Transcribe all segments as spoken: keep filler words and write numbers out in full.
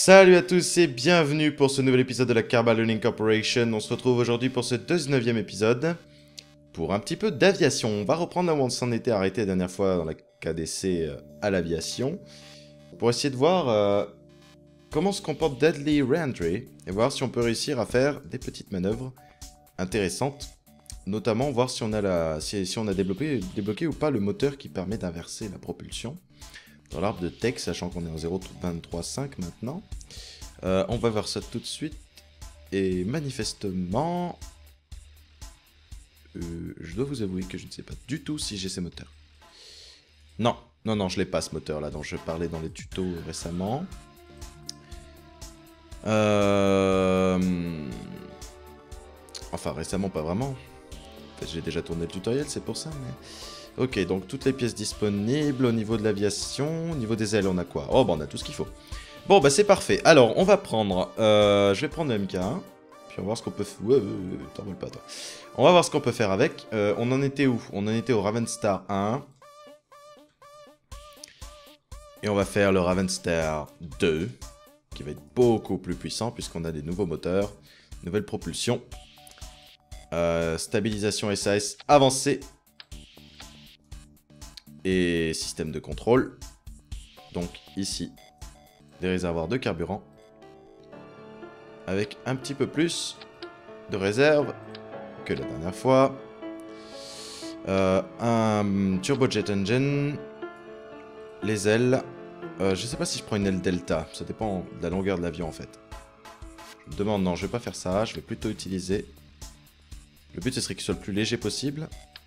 Salut à tous et bienvenue pour ce nouvel épisode de la Car Ballooning Corporation. On se retrouve aujourd'hui pour ce dix-neuvième épisode pour un petit peu d'aviation. On va reprendre là où on s'en était arrêté la dernière fois dans la K D C euh, à l'aviation pour essayer de voir euh, comment se comporte Deadly Reentry et voir si on peut réussir à faire des petites manœuvres intéressantes. Notamment voir si on a, la, si, si on a débloqué, débloqué ou pas le moteur qui permet d'inverser la propulsion dans l'arbre de tech, sachant qu'on est en zéro virgule vingt-trois cinq maintenant. Euh, on va voir ça tout de suite. Et manifestement, euh, je dois vous avouer que je ne sais pas du tout si j'ai ces moteurs. Non, non, non, je l'ai pas ce moteur là dont je parlais dans les tutos récemment. Euh... Enfin, récemment, pas vraiment. En fait, j'ai déjà tourné le tutoriel, c'est pour ça, mais... Ok, donc toutes les pièces disponibles au niveau de l'aviation. Au niveau des ailes, on a quoi? Oh, bah on a tout ce qu'il faut. Bon, bah c'est parfait. Alors, on va prendre... Euh, je vais prendre le M K un. Puis on va voir ce qu'on peut... Ouais, ouais, ouais, t'envoles pas, toi. On va voir ce qu'on peut faire avec. Euh, on en était où? On en était au Ravenstar un. Et on va faire le Ravenstar deux. Qui va être beaucoup plus puissant, puisqu'on a des nouveaux moteurs. Nouvelle propulsion. Euh, stabilisation S A S avancée. Et système de contrôle. Donc ici, des réservoirs de carburant. Avec un petit peu plus de réserve que la dernière fois. Euh, un turbojet engine. Les ailes. Euh, je sais pas si je prends une aile delta. Ça dépend de la longueur de l'avion en fait. Je me demande, non, je vais pas faire ça. Je vais plutôt utiliser... Le but, ce serait qu'il soit le plus léger possible.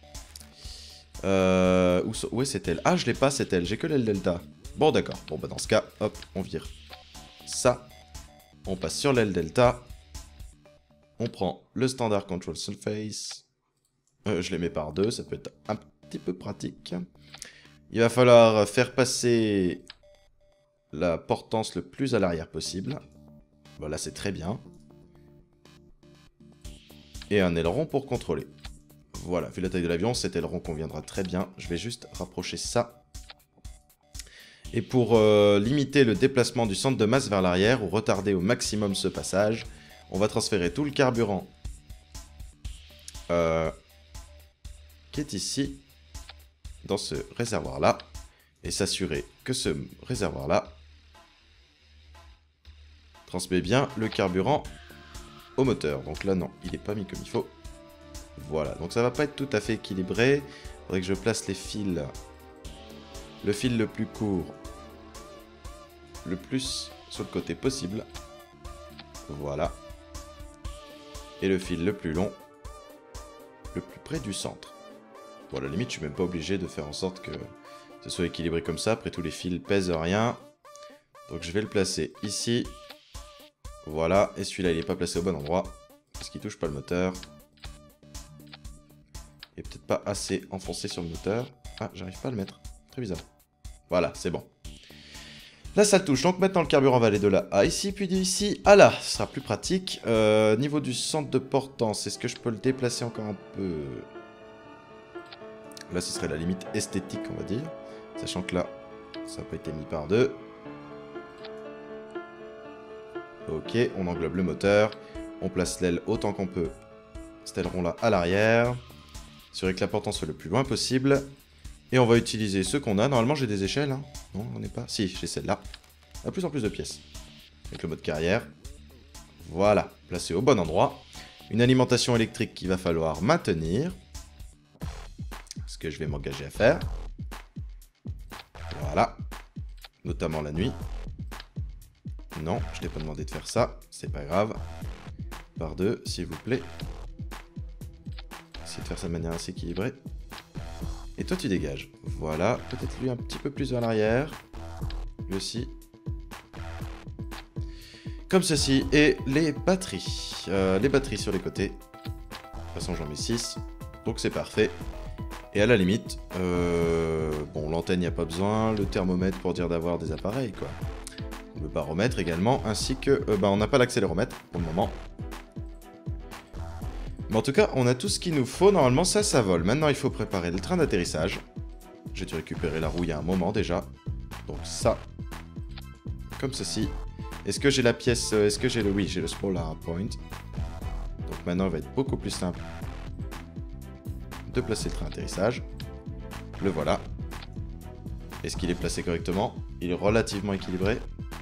Euh, où, où est cette aile? Ah, je l'ai pas cette aile, j'ai que l'aile delta. Bon, d'accord. Bon, bah dans ce cas, hop, on vire ça. On passe sur l'aile delta. On prend le standard control surface. Euh, je les mets par deux, ça peut être un petit peu pratique. Il va falloir faire passer la portance le plus à l'arrière possible. Voilà, c'est très bien. Et un aileron pour contrôler. Voilà, vu la taille de l'avion, cet aileron conviendra très bien. Je vais juste rapprocher ça. Et pour euh, limiter le déplacement du centre de masse vers l'arrière, ou retarder au maximum ce passage, on va transférer tout le carburant euh, qui est ici, dans ce réservoir-là, et s'assurer que ce réservoir-là transmet bien le carburant au moteur. Donc là, non, il n'est pas mis comme il faut. Voilà, donc ça va pas être tout à fait équilibré. Il faudrait que je place les fils, le fil le plus court, le plus sur le côté possible. Voilà. Et le fil le plus long, le plus près du centre. Bon, à la limite, je suis même pas obligé de faire en sorte que ce soit équilibré comme ça. Après, tous les fils pèsent rien. Donc je vais le placer ici. Voilà, et celui-là, il n'est pas placé au bon endroit, parce qu'il touche pas le moteur. Et peut-être pas assez enfoncé sur le moteur. Ah, j'arrive pas à le mettre. Très bizarre. Voilà, c'est bon. Là, ça le touche. Donc maintenant, le carburant va aller de là à ici, puis d'ici à là. Ce sera plus pratique. Euh, niveau du centre de portance, est-ce que je peux le déplacer encore un peu? Là, ce serait la limite esthétique, on va dire. Sachant que là, ça n'a pas été mis par deux. Ok, on englobe le moteur. On place l'aile autant qu'on peut. Cet aileron-là à l'arrière. Assurer que la portance soit le plus loin possible. Et on va utiliser ce qu'on a. Normalement, j'ai des échelles. Hein. Non, on n'est pas. Si, j'ai celle-là. De plus en plus de pièces. Avec le mode carrière. Voilà. Placé au bon endroit. Une alimentation électrique qu'il va falloir maintenir. Ce que je vais m'engager à faire. Voilà. Notamment la nuit. Non, je t'ai pas demandé de faire ça. C'est pas grave. Par deux, s'il vous plaît. De faire ça de manière assez équilibrée. Et toi tu dégages. Voilà, peut-être lui un petit peu plus vers l'arrière. Lui aussi. Comme ceci. Et les batteries. Euh, les batteries sur les côtés. De toute façon j'en mets six. Donc c'est parfait. Et à la limite, euh, bon l'antenne il n'y a pas besoin. Le thermomètre pour dire d'avoir des appareils quoi. Le baromètre également. Ainsi que, euh, bah, on n'a pas l'accéléromètre pour le moment. Mais en tout cas, on a tout ce qu'il nous faut. Normalement, ça, ça vole. Maintenant, il faut préparer le train d'atterrissage. J'ai dû récupérer la roue il y a un moment déjà. Donc ça, comme ceci. Est-ce que j'ai la pièce... Euh, Est-ce que j'ai le... Oui, j'ai le Small Hard Point. Donc maintenant, il va être beaucoup plus simple de placer le train d'atterrissage. Le voilà. Est-ce qu'il est placé correctement? Il est relativement équilibré.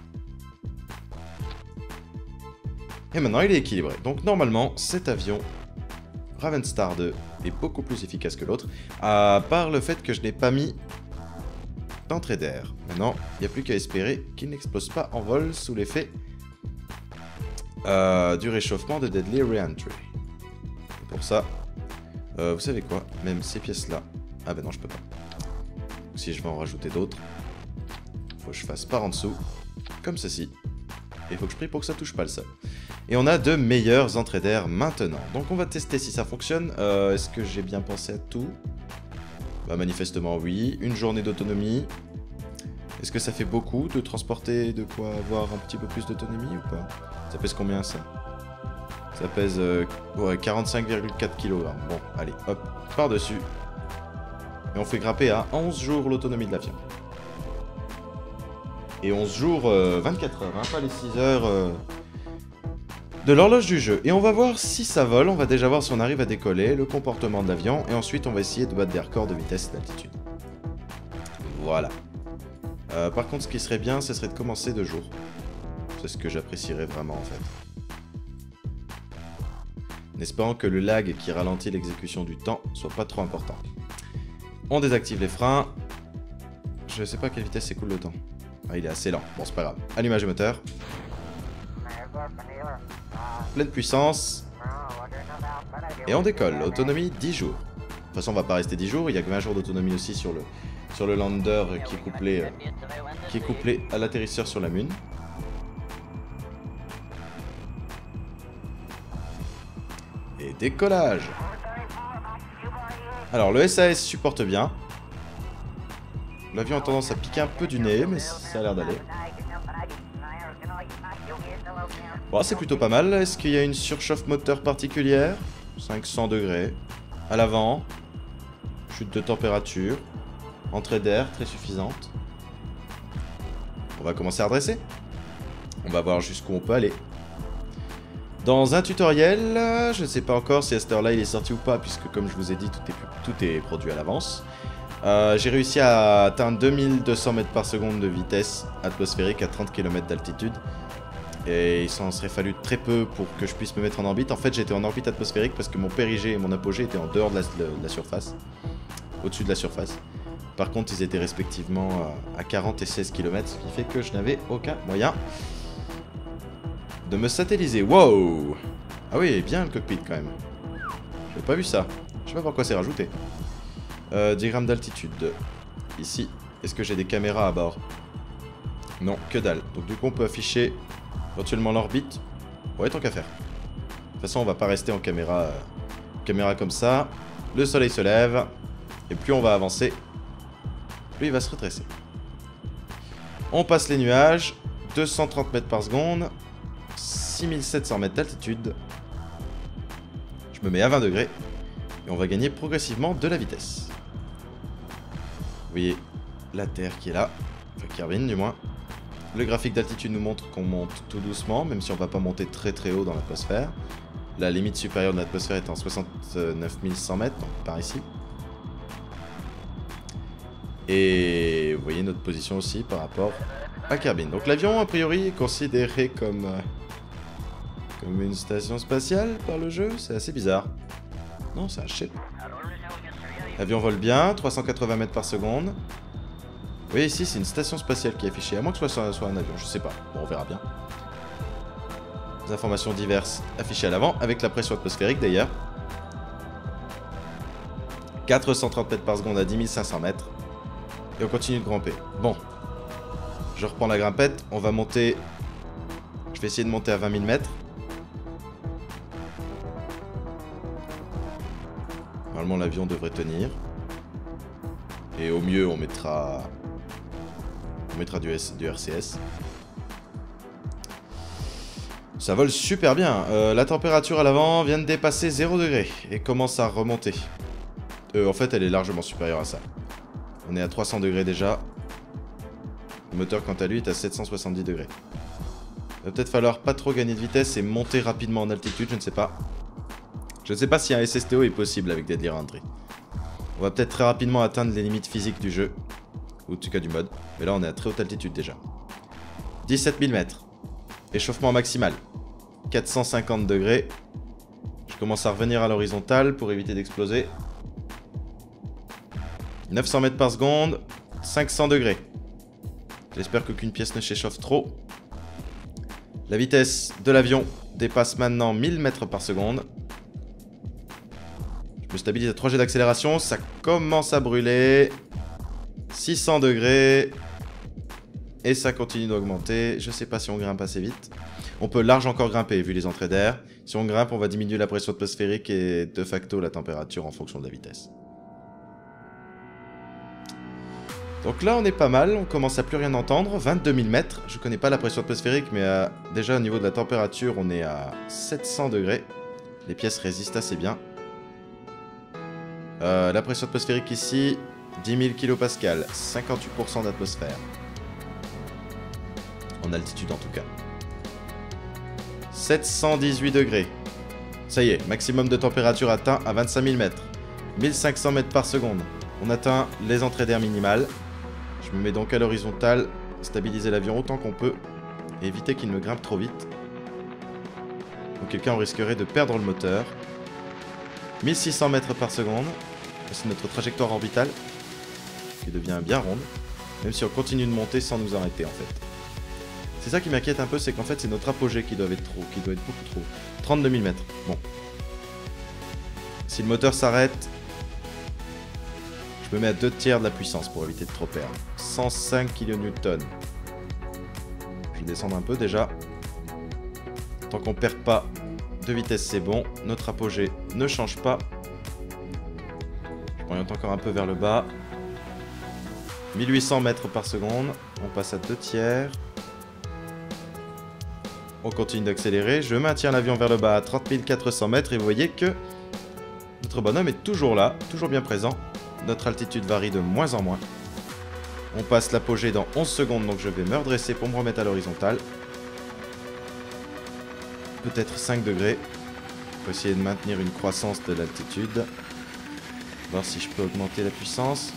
Et maintenant, il est équilibré. Donc normalement, cet avion, Ravenstar deux, est beaucoup plus efficace que l'autre. À part le fait que je n'ai pas mis d'entrée d'air. Maintenant, il n'y a plus qu'à espérer qu'il n'explose pas en vol sous l'effet euh, du réchauffement de Deadly Reentry. Et pour ça, euh, vous savez quoi? Même ces pièces-là... Ah ben non, je peux pas. Donc, si je vais en rajouter d'autres, faut que je fasse par en dessous, comme ceci. Et il faut que je prie pour que ça touche pas le sol. Et on a de meilleures entrées d'air maintenant. Donc on va tester si ça fonctionne. Euh, Est-ce que j'ai bien pensé à tout? Bah manifestement oui. Une journée d'autonomie. Est-ce que ça fait beaucoup de transporter, de quoi avoir un petit peu plus d'autonomie ou pas? Ça pèse combien ça? Ça pèse euh, ouais, quarante-cinq virgule quatre kilogrammes. Bon, allez, hop, par-dessus. Et on fait grimper à onze jours l'autonomie de l'avion. Et onze jours, euh, vingt-quatre heures, hein, pas les six heures euh, de l'horloge du jeu. Et on va voir si ça vole, on va déjà voir si on arrive à décoller, le comportement de l'avion, et ensuite on va essayer de battre des records de vitesse et d'altitude. Voilà. Euh, par contre, ce qui serait bien, ce serait de commencer de jour. C'est ce que j'apprécierais vraiment en fait. En espérant que le lag qui ralentit l'exécution du temps soit pas trop important. On désactive les freins. Je sais pas à quelle vitesse s'écoule le temps. Ah, il est assez lent. Bon, c'est pas grave. Allumage du moteur. Pleine puissance. Et on décolle. Autonomie dix jours. De toute façon, on va pas rester dix jours. Il y a que vingt jours d'autonomie aussi sur le, sur le lander qui est couplé, euh, qui est couplé à l'atterrisseur sur la Moon. Et décollage. Alors, le S A S supporte bien. L'avion a tendance à piquer un peu du nez, mais ça a l'air d'aller. Bon, c'est plutôt pas mal. Est-ce qu'il y a une surchauffe moteur particulière? cinq cents degrés. À l'avant. Chute de température. Entrée d'air très suffisante. On va commencer à redresser. On va voir jusqu'où on peut aller. Dans un tutoriel, je ne sais pas encore si à cette heure-là il est sorti ou pas, puisque comme je vous ai dit, tout est, tout est produit à l'avance. Euh, J'ai réussi à atteindre deux mille deux cents mètres par seconde de vitesse atmosphérique à trente kilomètres d'altitude. Et il s'en serait fallu très peu pour que je puisse me mettre en orbite. En fait, j'étais en orbite atmosphérique parce que mon périgée et mon apogée étaient en dehors de la, de la surface. Au-dessus de la surface. Par contre, ils étaient respectivement à quarante et seize kilomètres, ce qui fait que je n'avais aucun moyen de me satelliser. Wow! Ah oui, bien le cockpit quand même. J'avais pas vu ça. Je sais pas pourquoi c'est rajouté. Euh, diagramme d'altitude. Ici. Est-ce que j'ai des caméras à bord? Non, que dalle. Donc du coup, on peut afficher éventuellement l'orbite. Ouais, tant qu'à faire. De toute façon, on va pas rester en caméra, euh, caméra comme ça. Le soleil se lève. Et plus on va avancer, plus il va se redresser. On passe les nuages. deux cent trente mètres par seconde. six mille sept cents mètres d'altitude. Je me mets à vingt degrés. Et on va gagner progressivement de la vitesse. Vous voyez la Terre qui est là. Enfin, qui revient du moins. Le graphique d'altitude nous montre qu'on monte tout doucement, même si on va pas monter très très haut dans l'atmosphère. La limite supérieure de l'atmosphère est en soixante-neuf mille cent mètres, donc par ici. Et vous voyez notre position aussi par rapport à Kerbin. Donc l'avion, a priori, est considéré comme, euh, comme une station spatiale par le jeu. C'est assez bizarre. Non, c'est un ship. L'avion vole bien, trois cent quatre-vingts mètres par seconde. Vous voyez ici, c'est une station spatiale qui est affichée. À moins que ce soit, soit un avion, je sais pas. Bon, on verra bien. Des informations diverses affichées à l'avant, avec la pression atmosphérique d'ailleurs. quatre cent trente mètres par seconde à dix mille cinq cents mètres. Et on continue de grimper. Bon. Je reprends la grimpette. On va monter... Je vais essayer de monter à vingt mille mètres. Normalement, l'avion devrait tenir. Et au mieux, on mettra... On mettra du, S... du R C S. Ça vole super bien. Euh, la température à l'avant vient de dépasser zéro degré. Et commence à remonter. Euh, en fait, elle est largement supérieure à ça. On est à trois cents degrés déjà. Le moteur, quant à lui, est à sept cent soixante-dix degrés. Il va peut-être falloir pas trop gagner de vitesse et monter rapidement en altitude, je ne sais pas. Je ne sais pas si un S S T O est possible avec Deadly Reentry. On va peut-être très rapidement atteindre les limites physiques du jeu. Ou en tout cas du mode. Mais là on est à très haute altitude déjà. dix-sept mille mètres. Échauffement maximal. quatre cent cinquante degrés. Je commence à revenir à l'horizontale pour éviter d'exploser. neuf cents mètres par seconde. cinq cents degrés. J'espère qu'aucune pièce ne s'échauffe trop. La vitesse de l'avion dépasse maintenant mille mètres par seconde. Je me stabilise à trois G d'accélération. Ça commence à brûler. six cents degrés. Et ça continue d'augmenter. Je sais pas si on grimpe assez vite. On peut large encore grimper vu les entrées d'air. Si on grimpe, on va diminuer la pression atmosphérique et de facto la température en fonction de la vitesse. Donc là, on est pas mal. On commence à plus rien entendre. vingt-deux mille mètres. Je connais pas la pression atmosphérique, mais euh, déjà au niveau de la température, on est à sept cents degrés. Les pièces résistent assez bien. Euh, la pression atmosphérique ici, dix mille kilopascales. cinquante-huit pour cent d'atmosphère. En altitude en tout cas. sept cent dix-huit degrés. Ça y est, maximum de température atteint à vingt-cinq mille mètres. mille cinq cents mètres par seconde. On atteint les entrées d'air minimales. Je me mets donc à l'horizontale, stabiliser l'avion autant qu'on peut, et éviter qu'il ne grimpe trop vite. Auquel cas on risquerait de perdre le moteur. mille six cents mètres par seconde. C'est notre trajectoire orbitale, qui devient bien ronde, même si on continue de monter sans nous arrêter en fait. C'est ça qui m'inquiète un peu, c'est qu'en fait c'est notre apogée qui doit être trop, qui doit être beaucoup trop. trente-deux mille mètres. Bon. Si le moteur s'arrête, je me mets à deux tiers de la puissance pour éviter de trop perdre. cent cinq kilonewtons. Je vais descendre un peu déjà. Tant qu'on perd pas de vitesse, c'est bon. Notre apogée ne change pas. Je m'oriente encore un peu vers le bas. mille huit cents mètres par seconde. On passe à deux tiers. On continue d'accélérer. Je maintiens l'avion vers le bas à trente mille quatre cents mètres. Et vous voyez que notre bonhomme est toujours là, toujours bien présent. Notre altitude varie de moins en moins. On passe l'apogée dans onze secondes, donc je vais me redresser pour me remettre à l'horizontale. Peut-être cinq degrés. Pour essayer de maintenir une croissance de l'altitude. Voir si je peux augmenter la puissance.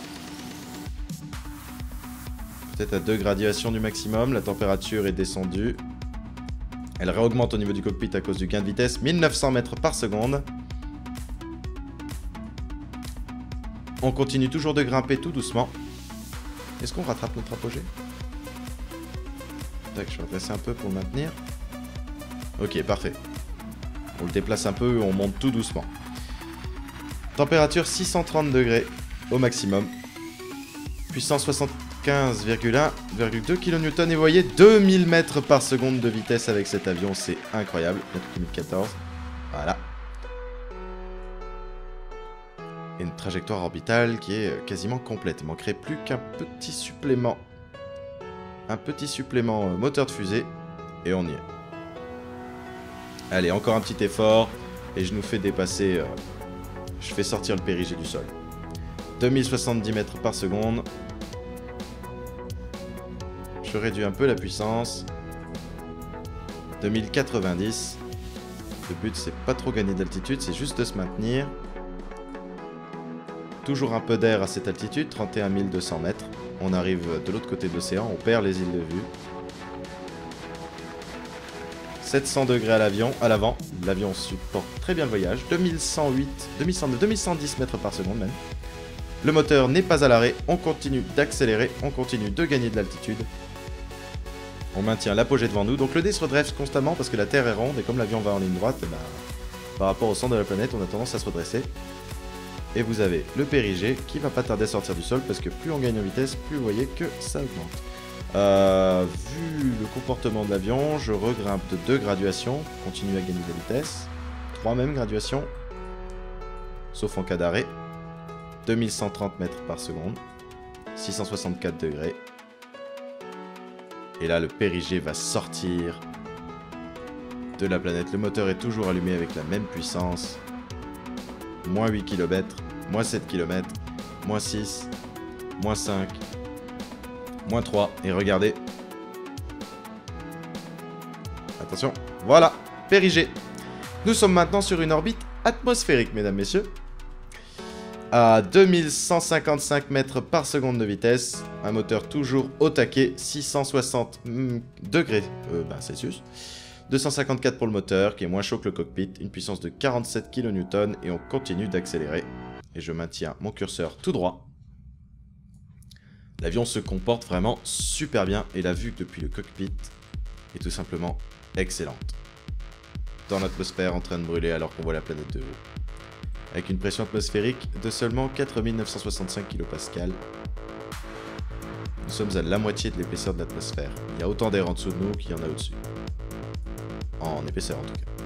Peut-être à deux graduations du maximum. La température est descendue. Elle réaugmente au niveau du cockpit à cause du gain de vitesse. mille neuf cents mètres par seconde. On continue toujours de grimper tout doucement. Est-ce qu'on rattrape notre apogée? Tac, je vais redresser un peu pour le maintenir. Ok, parfait. On le déplace un peu et on monte tout doucement. Température six cent trente degrés au maximum. Puissance soixante-quinze virgule un virgule deux kilonewtons. Et vous voyez, deux mille mètres par seconde de vitesse avec cet avion. C'est incroyable. deux mille quatorze. Voilà. Et une trajectoire orbitale qui est quasiment complète. Il manquerait plus qu'un petit supplément. Un petit supplément moteur de fusée. Et on y est. Allez, encore un petit effort. Et je nous fais dépasser... Euh, je fais sortir le périgée du sol. deux mille soixante-dix mètres par seconde. Je réduis un peu la puissance. deux mille quatre-vingt-dix. Le but, c'est pas trop gagner d'altitude, c'est juste de se maintenir. Toujours un peu d'air à cette altitude, trente et un mille deux cents mètres. On arrive de l'autre côté de l'océan, on perd les îles de vue. sept cents degrés à l'avion, à l'avant. L'avion supporte très bien le voyage. deux mille cent huit, deux mille cent neuf, deux mille cent dix mètres par seconde même. Le moteur n'est pas à l'arrêt. On continue d'accélérer. On continue de gagner de l'altitude. On maintient l'apogée devant nous. Donc le dé se redresse constamment parce que la Terre est ronde. Et comme l'avion va en ligne droite, bah, par rapport au centre de la planète, on a tendance à se redresser. Et vous avez le périgée qui va pas tarder à sortir du sol parce que plus on gagne en vitesse, plus vous voyez que ça augmente. Euh, vu le comportement de l'avion, je regrimpe de deux graduations, continue à gagner de la vitesse, trois même graduations, sauf en cas d'arrêt, deux mille cent trente mètres par seconde, six cent soixante-quatre degrés, et là le périgée va sortir de la planète, le moteur est toujours allumé avec la même puissance, moins huit kilomètres, moins sept kilomètres, moins six, moins cinq, moins trois, et regardez. Attention, voilà, périgée. Nous sommes maintenant sur une orbite atmosphérique, mesdames, messieurs. À deux mille cent cinquante-cinq mètres par seconde de vitesse. Un moteur toujours au taquet, six cent soixante degrés euh, bah, Celsius. deux cent cinquante-quatre pour le moteur, qui est moins chaud que le cockpit. Une puissance de quarante-sept kilonewtons et on continue d'accélérer. Et je maintiens mon curseur tout droit. L'avion se comporte vraiment super bien et la vue depuis le cockpit est tout simplement excellente. Dans l'atmosphère en train de brûler alors qu'on voit la planète de haut. Avec une pression atmosphérique de seulement quatre mille neuf cent soixante-cinq kilopascales. Nous sommes à la moitié de l'épaisseur de l'atmosphère. Il y a autant d'air en dessous de nous qu'il y en a au-dessus. En épaisseur en tout cas.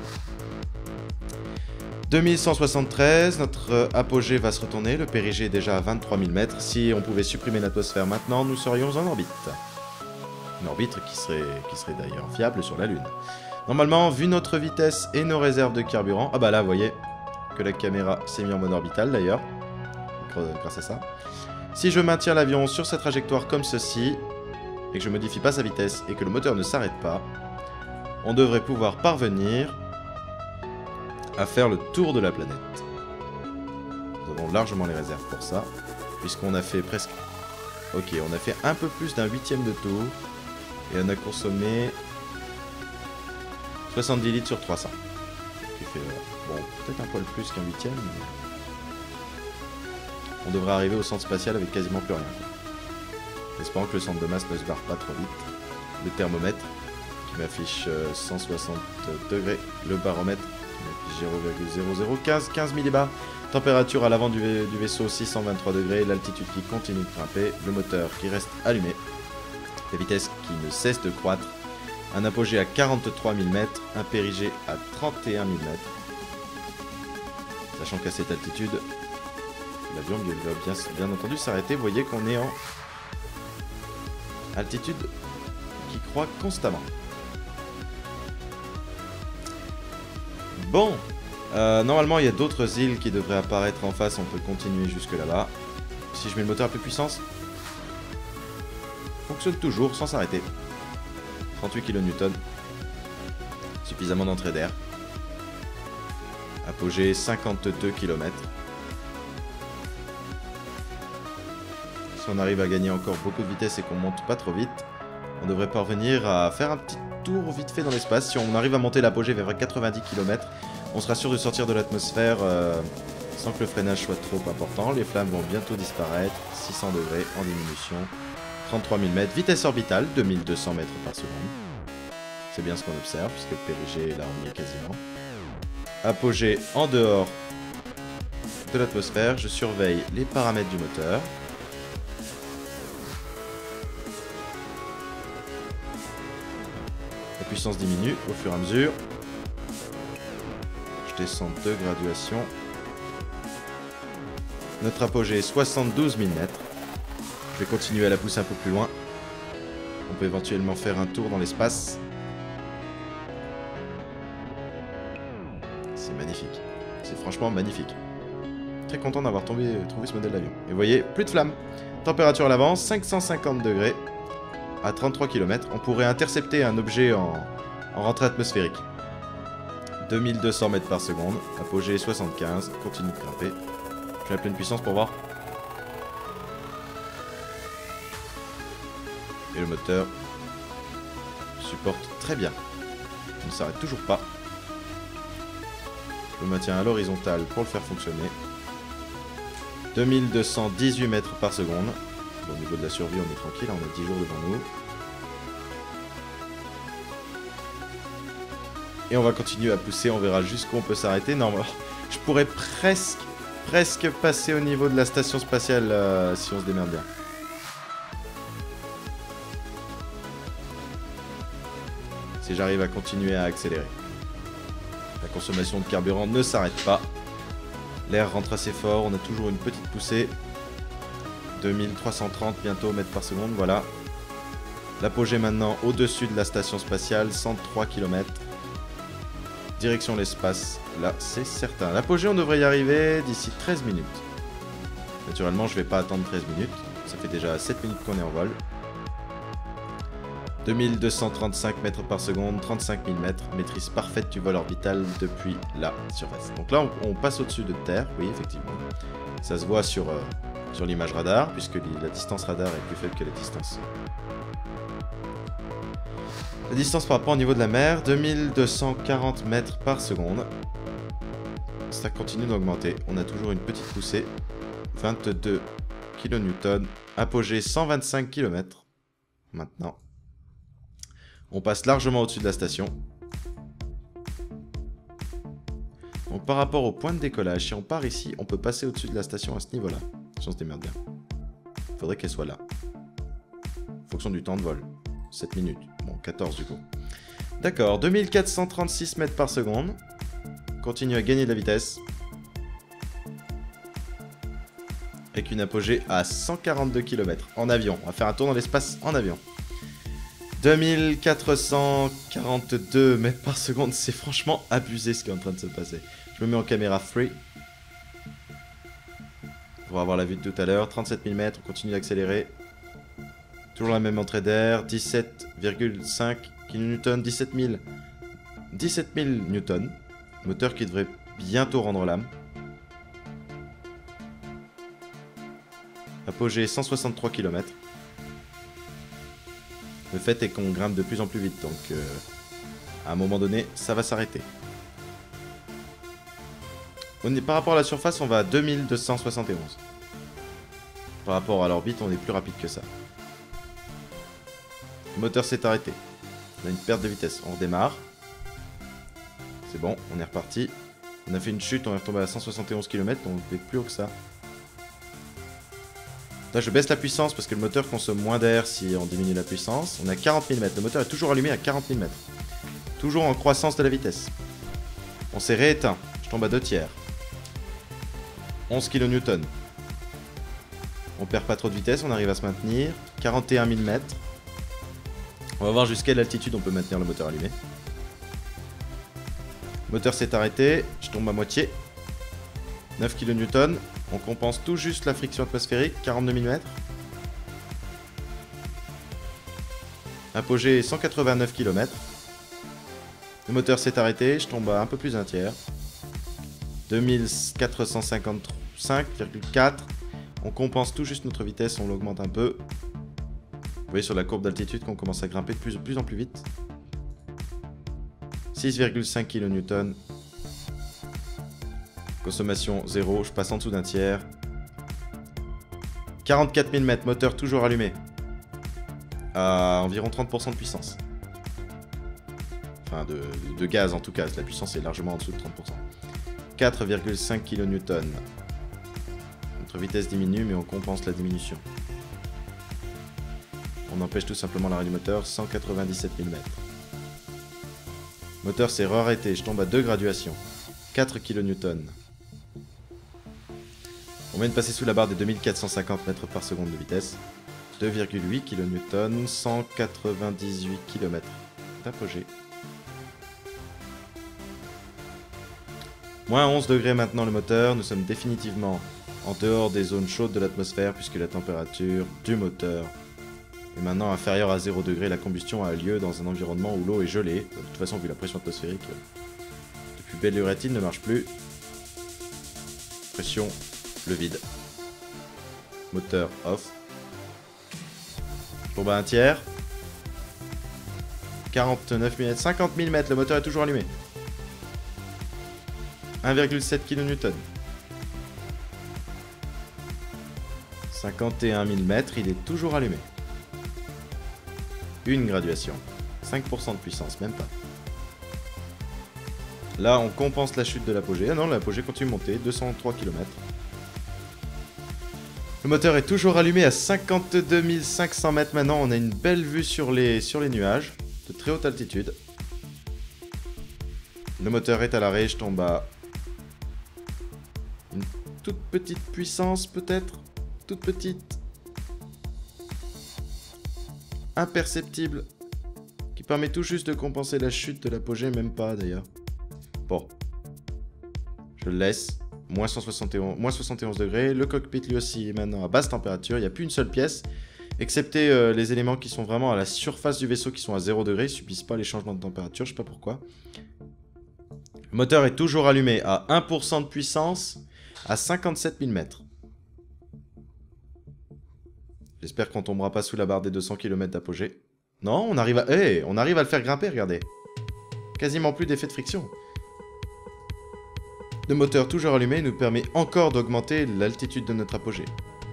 deux mille cent soixante-treize, notre apogée va se retourner. Le périgée est déjà à vingt-trois mille mètres. Si on pouvait supprimer l'atmosphère maintenant, nous serions en orbite. Une orbite qui serait, qui serait d'ailleurs fiable sur la Lune. Normalement, vu notre vitesse et nos réserves de carburant... Ah bah là, vous voyez que la caméra s'est mise en mode orbital d'ailleurs. Grâce à ça. Si je maintiens l'avion sur sa trajectoire comme ceci, et que je modifie pas sa vitesse, et que le moteur ne s'arrête pas, on devrait pouvoir parvenir à faire le tour de la planète. Nous avons largement les réserves pour ça, puisqu'on a fait presque... Ok, on a fait un peu plus d'un huitième de tour, et on a consommé soixante-dix litres sur trois cents. Qui fait, bon, peut-être un poil plus qu'un huitième, mais... On devrait arriver au centre spatial avec quasiment plus rien. Espérons que le centre de masse ne se barre pas trop vite. Le thermomètre, qui m'affiche cent soixante degrés. Le baromètre, qui m'affiche zéro virgule zéro zéro un cinq, quinze millibars. Température à l'avant du, du vaisseau, six cent vingt-trois degrés. L'altitude qui continue de grimper. Le moteur qui reste allumé. La vitesse qui ne cesse de croître. Un apogée à quarante-trois mille mètres. Un périgée à trente et un mille mètres. Sachant qu'à cette altitude... L'avion va bien, bien entendu s'arrêter. Vous voyez qu'on est en altitude qui croît constamment. Bon, euh, normalement il y a d'autres îles qui devraient apparaître en face. On peut continuer jusque là-bas. Si je mets le moteur à peu puissance, fonctionne toujours sans s'arrêter. trente-huit kilonewtons. Suffisamment d'entrée d'air. Apogée cinquante-deux kilomètres. Si on arrive à gagner encore beaucoup de vitesse et qu'on monte pas trop vite, on devrait parvenir à faire un petit tour vite fait dans l'espace. Si on arrive à monter l'apogée vers quatre-vingt-dix kilomètres, on sera sûr de sortir de l'atmosphère euh, sans que le freinage soit trop important. Les flammes vont bientôt disparaître. six cents degrés en diminution. trente-trois mille mètres. Vitesse orbitale, deux mille deux cents mètres par seconde. C'est bien ce qu'on observe, puisque le périgée, là, on y est quasiment. Apogée en dehors de l'atmosphère. Je surveille les paramètres du moteur. La puissance diminue au fur et à mesure. Je descends de graduation. Notre apogée est soixante-douze mille mètres. Je vais continuer à la pousser un peu plus loin. On peut éventuellement faire un tour dans l'espace. C'est magnifique. C'est franchement magnifique. Très content d'avoir trouvé ce modèle d'avion. Et vous voyez, plus de flammes. Température à l'avant, cinq cent cinquante degrés. À trente-trois kilomètres, on pourrait intercepter un objet en, en rentrée atmosphérique. deux mille deux cents mètres par seconde, apogée soixante-quinze, continue de grimper. Je vais à pleine puissance pour voir. Et le moteur supporte très bien. Il ne s'arrête toujours pas. Je le maintiens à l'horizontale pour le faire fonctionner. deux mille deux cent dix-huit mètres par seconde. Bon, au niveau de la survie, on est tranquille, on a dix jours devant nous. Et on va continuer à pousser, on verra jusqu'où on peut s'arrêter. Non, je pourrais presque, presque passer au niveau de la station spatiale euh, si on se démerde bien. Si j'arrive à continuer à accélérer. La consommation de carburant ne s'arrête pas. L'air rentre assez fort, on a toujours une petite poussée. deux mille trois cent trente bientôt mètres par seconde, voilà. L'apogée maintenant au-dessus de la station spatiale, cent trois kilomètres. Direction l'espace, là c'est certain. L'apogée on devrait y arriver d'ici treize minutes. Naturellement je vais pas attendre treize minutes, ça fait déjà sept minutes qu'on est en vol. deux mille deux cent trente-cinq mètres par seconde, trente-cinq mille mètres, maîtrise parfaite du vol orbital depuis la surface. Donc là, on, on passe au-dessus de terre, oui, effectivement. Ça se voit sur, euh, sur l'image radar, puisque la distance radar est plus faible que la distance. La distance par rapport au niveau de la mer, deux mille deux cent quarante mètres par seconde. Ça continue d'augmenter. On a toujours une petite poussée. vingt-deux kilonewtons. Apogée cent vingt-cinq kilomètres. Maintenant. On passe largement au-dessus de la station. Donc par rapport au point de décollage, si on part ici, on peut passer au-dessus de la station à ce niveau-là. Si on se démerde bien. Il faudrait qu'elle soit là. En fonction du temps de vol. sept minutes. Bon, quatorze du coup. D'accord, deux mille quatre cent trente-six mètres par seconde. Continue à gagner de la vitesse. Avec une apogée à cent quarante-deux kilomètres en avion. On va faire un tour dans l'espace en avion. deux mille quatre cent quarante-deux mètres par seconde. C'est franchement abusé ce qui est en train de se passer. Je me mets en caméra free. Pour avoir la vue de tout à l'heure. trente-sept mille mètres, on continue d'accélérer. Toujours la même entrée d'air. dix-sept virgule cinq kilonewtons. dix-sept mille. dix-sept mille newtons. Moteur qui devrait bientôt rendre l'âme. Apogée cent soixante-trois kilomètres. Le fait est qu'on grimpe de plus en plus vite, donc euh, à un moment donné, ça va s'arrêter. Par rapport à la surface, on va à deux mille deux cent soixante et onze. Par rapport à l'orbite, on est plus rapide que ça. Le moteur s'est arrêté. On a une perte de vitesse. On redémarre. C'est bon, on est reparti. On a fait une chute, on est retombé à cent soixante et onze kilomètres, donc on est plus haut que ça. Là, je baisse la puissance parce que le moteur consomme moins d'air si on diminue la puissance. On est à quarante mille mètres. Le moteur est toujours allumé à quarante mille mètres. Toujours en croissance de la vitesse. On s'est rééteint. Je tombe à deux tiers. onze kilonewtons. On perd pas trop de vitesse, on arrive à se maintenir. quarante et un mille mètres. On va voir jusqu'à quelle altitude on peut maintenir le moteur allumé. Le moteur s'est arrêté. Je tombe à moitié. neuf kilonewtons. On compense tout juste la friction atmosphérique, quarante-deux mille mètres. Apogée cent quatre-vingt-neuf kilomètres. Le moteur s'est arrêté, je tombe à un peu plus d'un tiers. deux mille quatre cent cinquante-cinq virgule quatre. On compense tout juste notre vitesse, on l'augmente un peu. Vous voyez sur la courbe d'altitude qu'on commence à grimper de plus, de plus en plus vite. six virgule cinq kilonewtons. Consommation zéro, je passe en dessous d'un tiers. quarante-quatre mille mètres, moteur toujours allumé. À environ trente pour cent de puissance. Enfin, de, de gaz en tout cas, la puissance est largement en dessous de trente pour cent. quatre virgule cinq kilonewtons. Notre vitesse diminue, mais on compense la diminution. On empêche tout simplement l'arrêt du moteur, cent quatre-vingt-dix-sept mille mètres. Moteur s'est arrêté, je tombe à deux graduations. quatre kilonewtons. On vient de passer sous la barre des deux mille quatre cent cinquante mètres par seconde de vitesse. deux virgule huit kilonewtons, cent quatre-vingt-dix-huit kilomètres d'apogée. Moins onze degrés maintenant le moteur. Nous sommes définitivement en dehors des zones chaudes de l'atmosphère puisque la température du moteur est maintenant inférieure à zéro degré. La combustion a lieu dans un environnement où l'eau est gelée. De toute façon, vu la pression atmosphérique, depuis belle lurette, il ne marche plus. Pression, le vide. Moteur off. Je tombe à un tiers. quarante-neuf mille mètres, cinquante mille mètres, le moteur est toujours allumé. un virgule sept kilonewtons. cinquante et un mille mètres, il est toujours allumé. Une graduation. cinq pour cent de puissance, même pas. Là, on compense la chute de l'apogée. Ah non, l'apogée continue de monter, deux cent trois kilomètres. Le moteur est toujours allumé à cinquante-deux mille cinq cents mètres maintenant. On a une belle vue sur les, sur les nuages, de très haute altitude. Le moteur est à l'arrêt, je tombe à une toute petite puissance peut-être. Toute petite. Imperceptible. Qui permet tout juste de compenser la chute de l'apogée, même pas d'ailleurs. Bon. Je le laisse. Moins, cent soixante et onze, moins soixante et onze degrés. Le cockpit lui aussi est maintenant à basse température. Il n'y a plus une seule pièce. Excepté euh, les éléments qui sont vraiment à la surface du vaisseau, qui sont à zéro degré, ils subissent pas les changements de température, je sais pas pourquoi. Le moteur est toujours allumé à un pour cent de puissance, à cinquante-sept mille mètres. J'espère qu'on tombera pas sous la barre des deux cents kilomètres d'apogée. Non, on arrive à... Hey, on arrive à le faire grimper, regardez. Quasiment plus d'effet de friction. Le moteur toujours allumé nous permet encore d'augmenter l'altitude de notre apogée.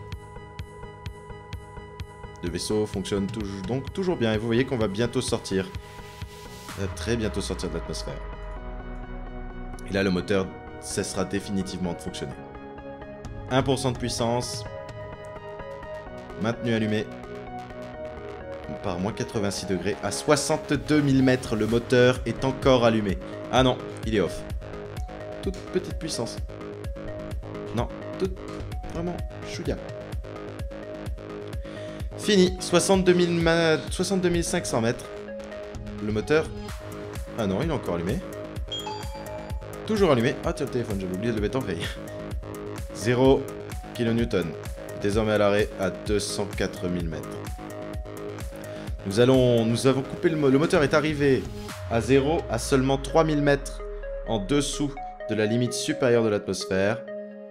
Le vaisseau fonctionne toujours, donc toujours bien. Et vous voyez qu'on va bientôt sortir. On va très bientôt sortir de l'atmosphère. Et là, le moteur cessera définitivement de fonctionner. un pour cent de puissance. Maintenu allumé. On part à moins quatre-vingt-six degrés. À soixante-deux mille mètres, le moteur est encore allumé. Ah non, il est off. Toute petite puissance. Non, toute... Vraiment, chouïa. Fini, soixante-deux mille cinq cents mètres. Le moteur... Ah non, il est encore allumé. Toujours allumé. Ah, tiens, le téléphone, j'avais oublié de le mettre en veille. zéro kilonewton. Désormais à l'arrêt à deux cent quatre mille mètres. Nous allons... Nous avons coupé le... Mo le moteur est arrivé à zéro à seulement trois mille mètres en dessous de la limite supérieure de l'atmosphère.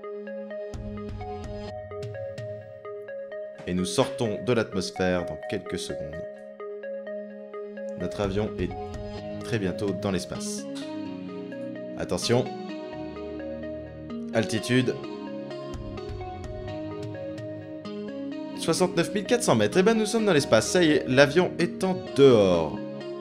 Et nous sortons de l'atmosphère dans quelques secondes. Notre avion est très bientôt dans l'espace. Attention. Altitude. soixante-neuf mille quatre cents mètres. Et ben nous sommes dans l'espace. Ça y est, l'avion est en dehors.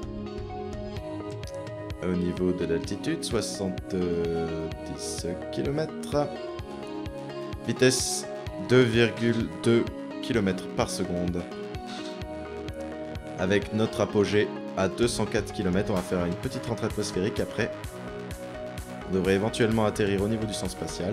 Au niveau de l'altitude, soixante-dix kilomètres. Vitesse deux virgule deux kilomètres par seconde. Avec notre apogée à deux cent quatre kilomètres, on va faire une petite rentrée atmosphérique après. On devrait éventuellement atterrir au niveau du centre spatial.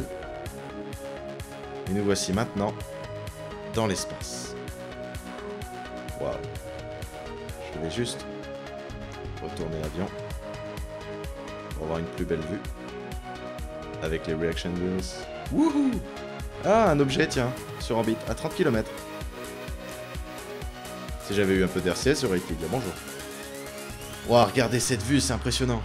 Et nous voici maintenant dans l'espace. Waouh. Je vais juste retourner l'avion pour avoir une plus belle vue. Avec les reaction wheels. Wouhou! Ah, un objet, tiens, sur orbite, à trente kilomètres. Si j'avais eu un peu d'R C S, j'aurais été dire bonjour. Waouh, regardez cette vue, c'est impressionnant.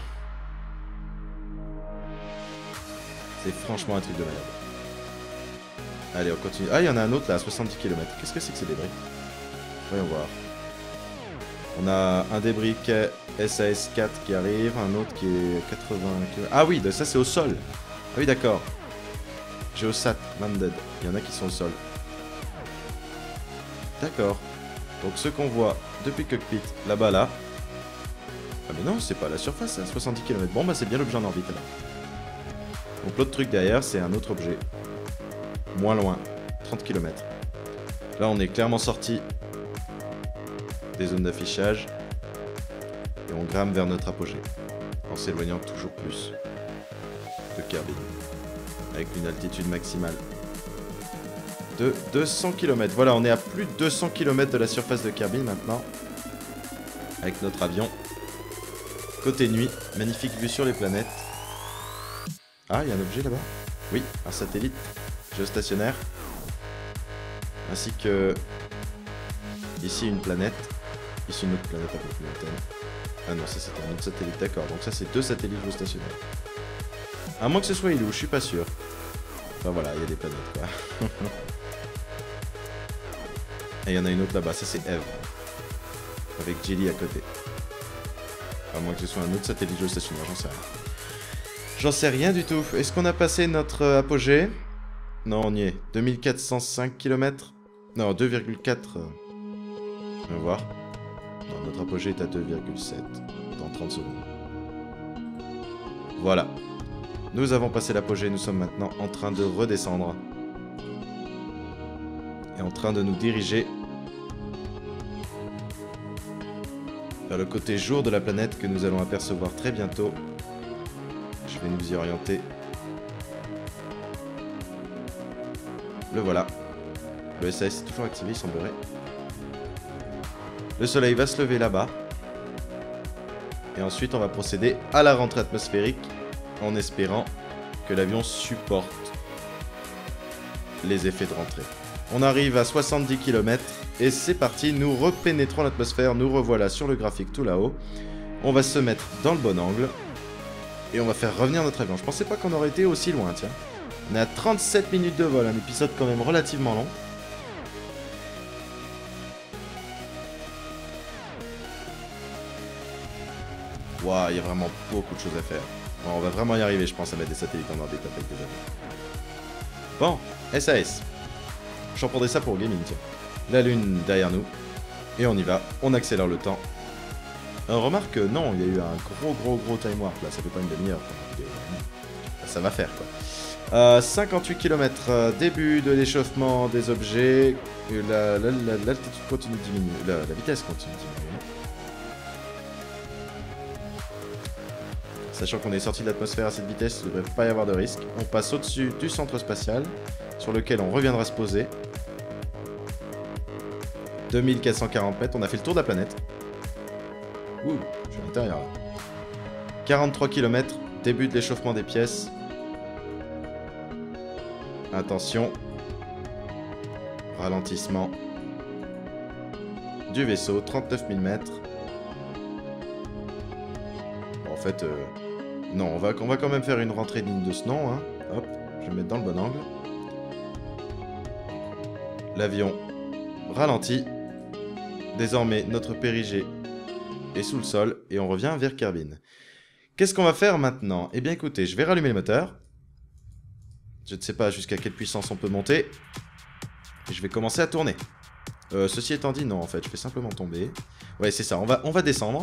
C'est franchement un truc de malade. Allez, on continue. Ah, il y en a un autre là, à soixante-dix kilomètres. Qu'est-ce que c'est que ces débris? Voyons voir. On a un débris S A S quatre qui arrive, un autre qui est quatre-vingts kilomètres. Ah oui, ça c'est au sol. Ah oui, d'accord. Geosat, landed. Il y en a qui sont au sol. D'accord. Donc ceux qu'on voit depuis le cockpit, là-bas, là. Ah mais non, c'est pas la surface, c'est à soixante-dix kilomètres. Bon, bah c'est bien l'objet en orbite, là. Donc l'autre truc derrière, c'est un autre objet. Moins loin, trente kilomètres. Là, on est clairement sorti des zones d'affichage. Et on grimpe vers notre apogée. En s'éloignant toujours plus de Kerbin. Avec une altitude maximale de deux cents kilomètres. Voilà, on est à plus de deux cents kilomètres de la surface de Kerbin maintenant. Avec notre avion. Côté nuit, magnifique vue sur les planètes. Ah, il y a un objet là-bas. Oui, un satellite géostationnaire. Ainsi que... Ici, une planète. Ici, une autre planète un peu plus lointaine. Ah non, ça c'était un autre satellite, d'accord. Donc ça, c'est deux satellites géostationnaires. À moins que ce soit Ilou, je suis pas sûr. Enfin voilà, il y a des planètes, quoi. Et il y en a une autre là-bas, ça c'est Eve. Avec Jelly à côté. À moins que ce soit un autre satellite géostationnaire, j'en sais rien. J'en sais rien du tout. Est-ce qu'on a passé notre euh, apogée? Non, on y est. deux mille quatre cent cinq kilomètres. Non, deux virgule quatre. On va voir. Non, notre apogée est à deux virgule sept. Dans trente secondes. Voilà. Nous avons passé l'apogée. Nous sommes maintenant en train de redescendre. Et en train de nous diriger vers le côté jour de la planète que nous allons apercevoir très bientôt. Je vais nous y orienter. Le voilà. Le S A S est toujours activé, il semblerait. Le soleil va se lever là-bas. Et ensuite, on va procéder à la rentrée atmosphérique en espérant que l'avion supporte les effets de rentrée. On arrive à soixante-dix kilomètres. Et c'est parti, nous repénétrons l'atmosphère, nous revoilà sur le graphique tout là-haut. On va se mettre dans le bon angle. Et on va faire revenir notre avion. Je pensais pas qu'on aurait été aussi loin, tiens. On est à trente-sept minutes de vol, un épisode quand même relativement long. Waouh, il y a vraiment beaucoup de choses à faire. Bon, on va vraiment y arriver, je pense, à mettre des satellites en orbite avec des avions. Bon, S A S. Je reprendrai ça pour le gaming, tiens. La lune derrière nous. Et on y va, on accélère le temps. Euh, remarque que non, il y a eu un gros gros gros time warp là, ça fait pas une demi-heure. Ça va faire quoi. Euh, cinquante-huit kilomètres, euh, début de l'échauffement des objets. La, la, la, l'altitude continue de diminuer, la, la vitesse continue de diminuer. Sachant qu'on est sorti de l'atmosphère à cette vitesse, il ne devrait pas y avoir de risque. On passe au-dessus du centre spatial, sur lequel on reviendra se poser. deux mille quatre cent quarante mètres, on a fait le tour de la planète. Ouh, je suis à l'intérieur là. quarante-trois kilomètres, début de l'échauffement des pièces. Attention. Ralentissement. Du vaisseau, trente-neuf mille mètres. Bon, en fait, euh, non, on va, on va quand même faire une rentrée digne de ce nom. Hein. Hop, je vais me mettre dans le bon angle. L'avion ralentit. Désormais, notre périgée est sous le sol et on revient vers Kerbin. Qu'est-ce qu'on va faire maintenant? Eh bien écoutez, je vais rallumer le moteur. Je ne sais pas jusqu'à quelle puissance on peut monter. Et je vais commencer à tourner. Euh, ceci étant dit, non en fait, je vais simplement tomber. Ouais, c'est ça, on va, on va descendre.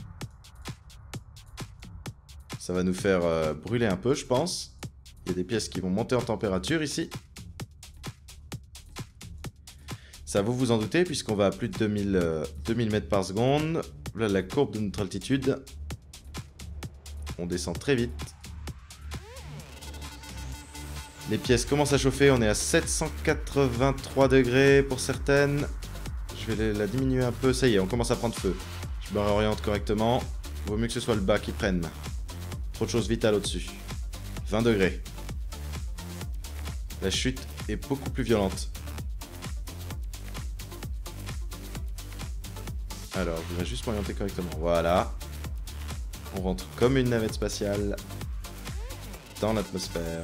Ça va nous faire euh, brûler un peu, je pense. Il y a des pièces qui vont monter en température ici. Ça vous vous en doutez, puisqu'on va à plus de deux mille, euh, deux mille mètres par seconde. Là, la courbe de notre altitude. On descend très vite. Les pièces commencent à chauffer. On est à sept cent quatre-vingt-trois degrés pour certaines. Je vais la diminuer un peu. Ça y est, on commence à prendre feu. Je me réoriente correctement. Vaut mieux que ce soit le bas qui prenne. Trop de choses vitales au-dessus. vingt degrés. La chute est beaucoup plus violente. Alors, je vais juste m'orienter correctement. Voilà. On rentre comme une navette spatiale dans l'atmosphère.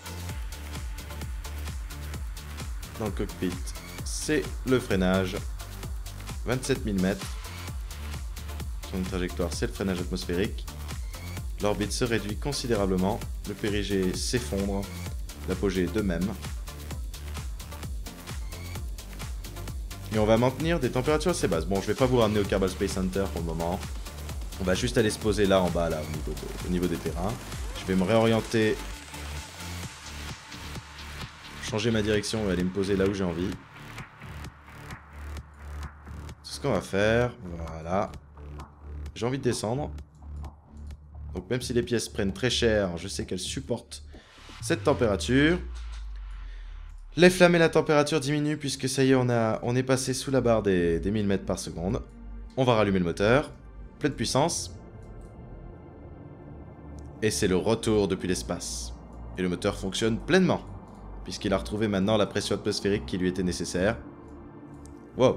Dans le cockpit, c'est le freinage. vingt-sept mille mètres. Sur une trajectoire, c'est le freinage atmosphérique. L'orbite se réduit considérablement. Le périgée s'effondre. L'apogée de même. Et on va maintenir des températures assez basses. Bon, je vais pas vous ramener au Kerbal Space Center pour le moment. On va juste aller se poser là en bas, là, au niveau, de, au niveau des terrains. Je vais me réorienter. Changer ma direction et aller me poser là où j'ai envie. C'est ce qu'on va faire. Voilà. J'ai envie de descendre. Donc même si les pièces prennent très cher, je sais qu'elles supportent cette température. Les flammes et la température diminuent puisque ça y est, on, a, on est passé sous la barre des, des mille mètres par seconde. On va rallumer le moteur. Pleine puissance. Et c'est le retour depuis l'espace. Et le moteur fonctionne pleinement. Puisqu'il a retrouvé maintenant la pression atmosphérique qui lui était nécessaire. Wow.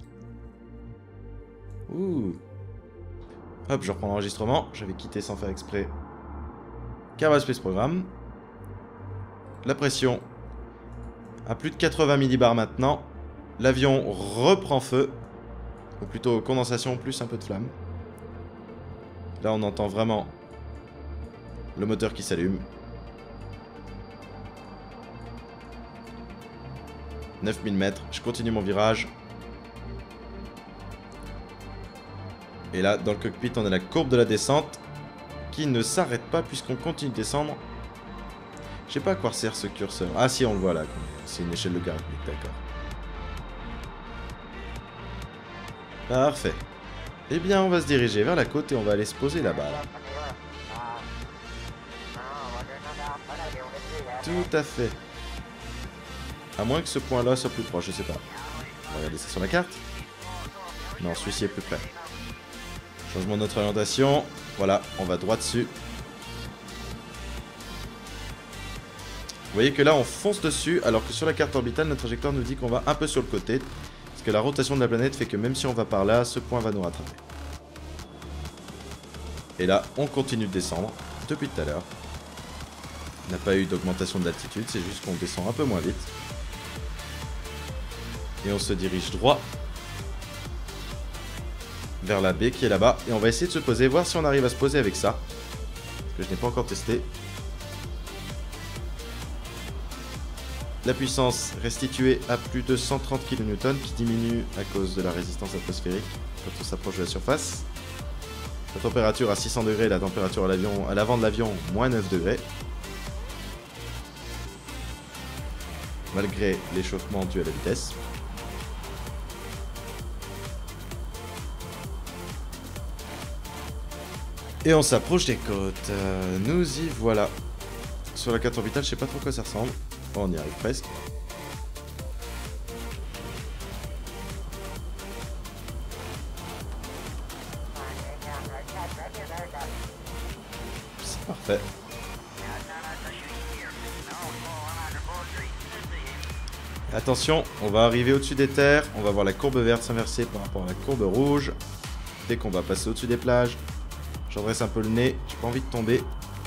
Ouh. Hop, je reprends l'enregistrement. J'avais quitté sans faire exprès. Kerbal Space Program. La pression à plus de quatre-vingts millibars maintenant. L'avion reprend feu. Ou plutôt condensation plus un peu de flamme. Là on entend vraiment le moteur qui s'allume. neuf mille mètres, je continue mon virage. Et là, dans le cockpit, on a la courbe de la descente qui ne s'arrête pas puisqu'on continue de descendre. Je sais pas à quoi sert ce curseur. Ah si, on le voit là. C'est une échelle logarithmique, d'accord. Parfait. Eh bien, on va se diriger vers la côte et on va aller se poser là-bas. Là. Tout à fait. À moins que ce point-là soit plus proche, je sais pas. On va regarder ça sur la carte. Non, celui-ci est plus près. Changement de notre orientation. Voilà, on va droit dessus. Vous voyez que là, on fonce dessus, alors que sur la carte orbitale, notre trajectoire nous dit qu'on va un peu sur le côté. Ce que la rotation de la planète fait que même si on va par là, ce point va nous rattraper. Et là, on continue de descendre depuis tout à l'heure. On n'a pas eu d'augmentation de l'altitude, c'est juste qu'on descend un peu moins vite. Et on se dirige droit vers la baie qui est là-bas. Et on va essayer de se poser, voir si on arrive à se poser avec ça. Parce que je n'ai pas encore testé. La puissance restituée à plus de cent trente kilonewtons qui diminue à cause de la résistance atmosphérique quand on s'approche de la surface. La température à six cents degrés, la température à l'avion, à l'avant de l'avion, moins neuf degrés. Malgré l'échauffement dû à la vitesse. Et on s'approche des côtes. Euh, nous y voilà. Sur la carte orbitale, je sais pas trop à quoi ça ressemble. Oh, on y arrive presque. C'est parfait. Attention, on va arriver au-dessus des terres. On va voir la courbe verte s'inverser par rapport à la courbe rouge. Dès qu'on va passer au-dessus des plages. J'en dresse un peu le nez. J'ai pas envie de tomber.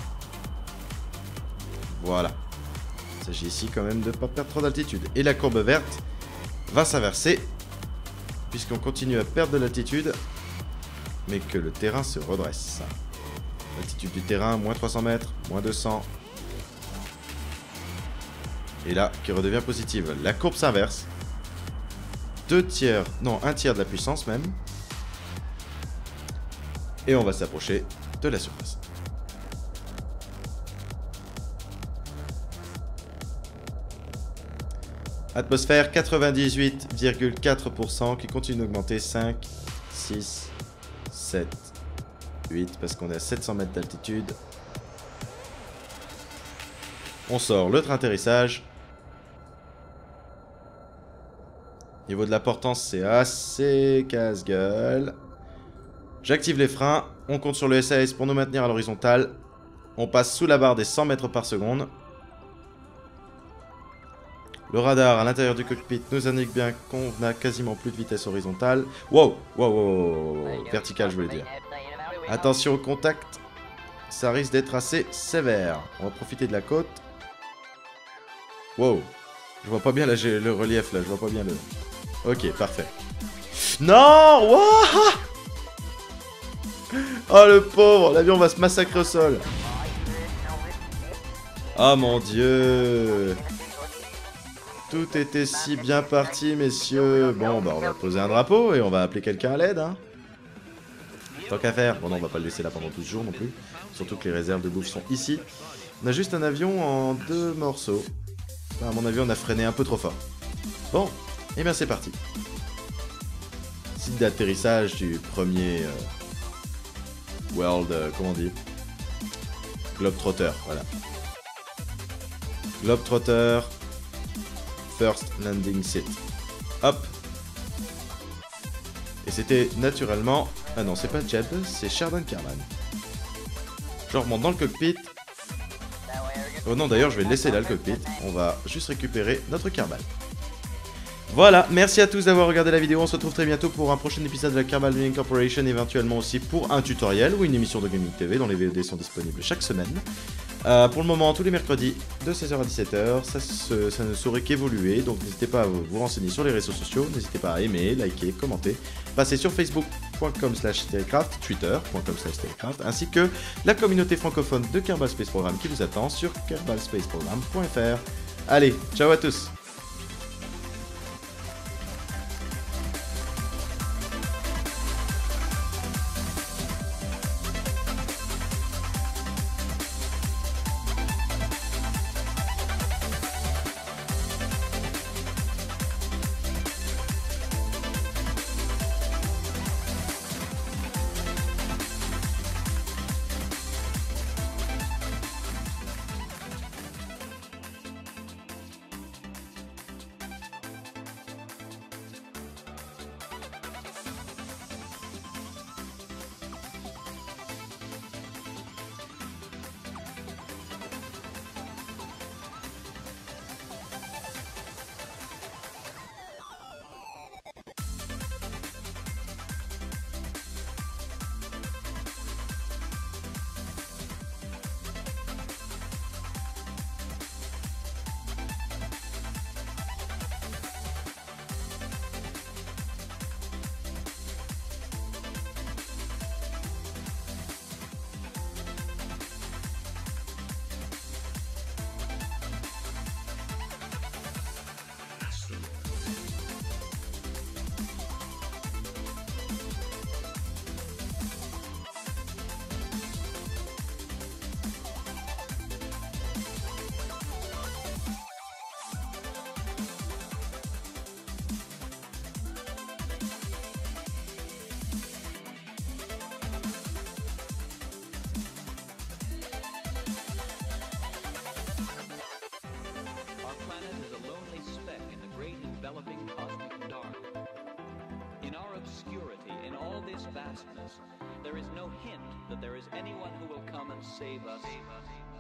Voilà. Il s'agit ici quand même de ne pas perdre trop d'altitude. Et la courbe verte va s'inverser. Puisqu'on continue à perdre de l'altitude. Mais que le terrain se redresse. L'altitude du terrain, moins trois cents mètres, moins deux cents. Et là, qui redevient positive. La courbe s'inverse. Deux tiers, non, un tiers de la puissance même. Et on va s'approcher de la surface. Atmosphère quatre-vingt-dix-huit virgule quatre pour cent qui continue d'augmenter. Cinq, six, sept, huit, parce qu'on est à sept cents mètres d'altitude. On sort le train d'atterrissage. Niveau de la portance, c'est assez casse-gueule. J'active les freins. On compte sur le S A S pour nous maintenir à l'horizontale. On passe sous la barre des cent mètres par seconde. Le radar à l'intérieur du cockpit nous indique bien qu'on n'a quasiment plus de vitesse horizontale. Wow, wow, wow, wow, wow. Verticale, je voulais dire. Attention au contact. Ça risque d'être assez sévère. On va profiter de la côte. Wow. Je vois pas bien là, j'ai le relief là, je vois pas bien le... Ok, parfait. Non, wow. Oh le pauvre, l'avion va se massacrer au sol. Oh mon dieu. Tout était si bien parti, messieurs. Bon, bah on va poser un drapeau et on va appeler quelqu'un à l'aide, hein. Tant qu'à faire. Bon non, on va pas le laisser là pendant douze jours non plus. Surtout que les réserves de bouffe sont ici. On a juste un avion en deux morceaux. Enfin, à mon avis, on a freiné un peu trop fort. Bon, et bien c'est parti. Site d'atterrissage du premier... Euh, World... Euh, comment on dit Globetrotter, voilà. Globetrotter... First Landing Site. Hop. Et c'était naturellement... Ah non, c'est pas Jeb, c'est Sheridan Kerman. Je remonte dans le cockpit. Oh non, d'ailleurs, je vais le laisser là, le cockpit. On va juste récupérer notre Kerbal. Voilà, merci à tous d'avoir regardé la vidéo. On se retrouve très bientôt pour un prochain épisode de la Kerbal Gaming Corporation, éventuellement aussi pour un tutoriel ou une émission de Gaming T V dont les V O D sont disponibles chaque semaine. Euh, pour le moment, tous les mercredis, de seize heures à dix-sept heures, ça, se, ça ne saurait qu'évoluer, donc n'hésitez pas à vous, vous renseigner sur les réseaux sociaux, n'hésitez pas à aimer, liker, commenter, passez sur facebook point com slash stericraft, twitter point com slash stericraft, ainsi que la communauté francophone de Kerbal Space Program qui vous attend sur kerbal space program point f r. Allez, ciao à tous! vastness, there is no hint that there is anyone who will come and save us.